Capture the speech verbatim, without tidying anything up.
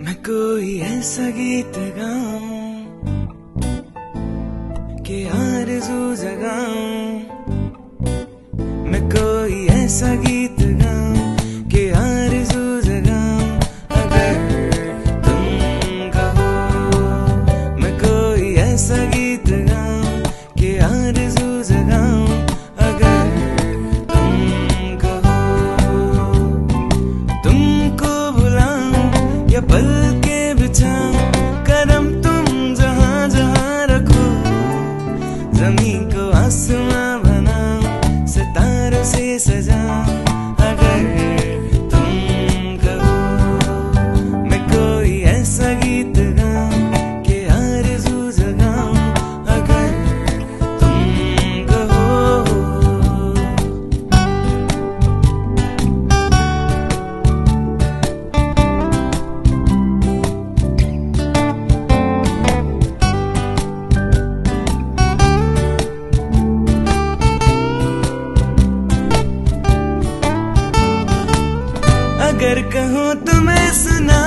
मैं कोई ऐसा गीत गाऊं कि आरज़ू जगाऊं। मैं कोई ऐसा गीत गाऊं कि आरज़ू जगाऊं। अगर तुम कहो मैं कोई ऐसा गीत गाऊं कि आरज़ू जगाऊं। अगर तुम कहो तुमको बुलाऊं या पल के बिछाऊं, कदम तुम जहां जहां रखो, जमीन को आसमां बनाऊं, सितारों से सजाऊं। अगर तुम कहो मैं कोई ऐसा गीत गाऊं कि आरज़ू जगाऊं। अगर तुम कहो अगर कहो तो मैं सुना